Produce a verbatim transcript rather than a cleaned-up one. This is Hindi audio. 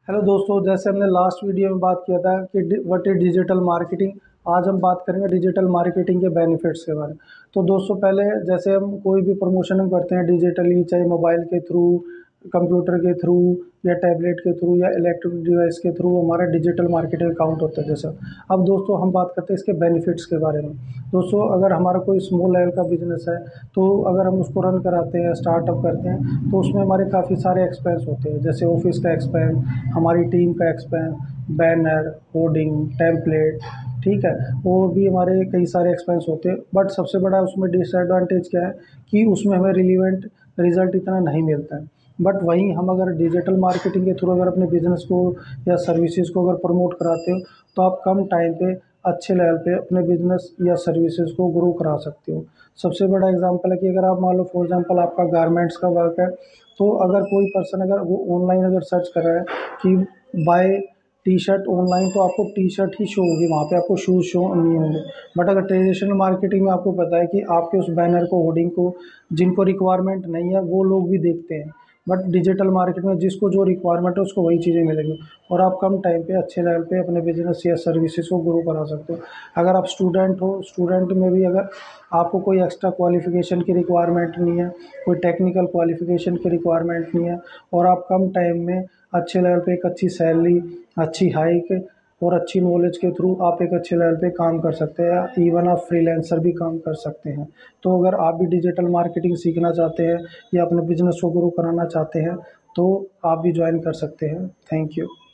हेलो दोस्तों, जैसे हमने लास्ट वीडियो में बात किया था कि व्हाट इज डिजिटल मार्केटिंग। आज हम बात करेंगे डिजिटल मार्केटिंग के बेनिफिट्स के बारे में। तो दोस्तों, पहले जैसे हम कोई भी प्रमोशन हम करते हैं डिजिटली, चाहे मोबाइल के थ्रू, कंप्यूटर के थ्रू या टैबलेट के थ्रू या इलेक्ट्रॉनिक डिवाइस के थ्रू, हमारा डिजिटल मार्केटिंग अकाउंट होता है जैसा। अब दोस्तों हम बात करते हैं इसके बेनिफिट्स के बारे में। दोस्तों, अगर हमारा कोई स्मॉल लेवल का बिजनेस है तो अगर हम उसको रन कराते हैं, स्टार्टअप करते हैं, तो उसमें हमारे काफ़ी सारे एक्सपेंस होते हैं, जैसे ऑफिस का एक्सपेंस, हमारी टीम का एक्सपेंस, बैनर, होर्डिंग, टेम्पलेट, ठीक है, और भी हमारे कई सारे एक्सपेंस होते हैं। बट सबसे बड़ा उसमें डिसएडवांटेज क्या है कि उसमें हमें रिलीवेंट रिजल्ट इतना नहीं मिलता है। बट वहीं हम अगर डिजिटल मार्केटिंग के थ्रू अगर अपने बिजनेस को या सर्विसेज को अगर प्रमोट कराते हो तो आप कम टाइम पे अच्छे लेवल पे अपने बिजनेस या सर्विसेज को ग्रो करा सकते हो। सबसे बड़ा एग्जांपल है कि अगर आप मान लो फॉर एग्जांपल आपका गारमेंट्स का वर्क है, तो अगर कोई पर्सन अगर वो ऑनलाइन अगर सर्च कर रहा है कि बाय टी शर्ट ऑनलाइन, तो आपको टी शर्ट ही शो होगी, वहाँ पे आपको शूज़ शो नहीं होंगे। बट अगर ट्रेडिशनल मार्केटिंग में आपको पता है कि आपके उस बैनर को, होर्डिंग को जिनको रिक्वायरमेंट नहीं है वो लोग भी देखते हैं। बट डिजिटल मार्केट में जिसको जो रिक्वायरमेंट है उसको वही चीज़ें मिलेंगी, और आप कम टाइम पे अच्छे लेवल पे अपने बिजनेस या सर्विसेज को ग्रो करा सकते हो। अगर आप स्टूडेंट हो, स्टूडेंट में भी अगर आपको कोई एक्स्ट्रा क्वालिफिकेशन की रिक्वायरमेंट नहीं है, कोई टेक्निकल क्वालिफिकेशन की रिक्वायरमेंट नहीं है, और आप कम टाइम में अच्छे लेवल पे एक अच्छी सैलरी, अच्छी हाइक और अच्छी नॉलेज के थ्रू आप एक अच्छे लेवल पे काम कर सकते हैं। इवन आप फ्रीलांसर भी काम कर सकते हैं। तो अगर आप भी डिजिटल मार्केटिंग सीखना चाहते हैं या अपने बिजनेस को ग्रो कराना चाहते हैं तो आप भी ज्वाइन कर सकते हैं। Thank you.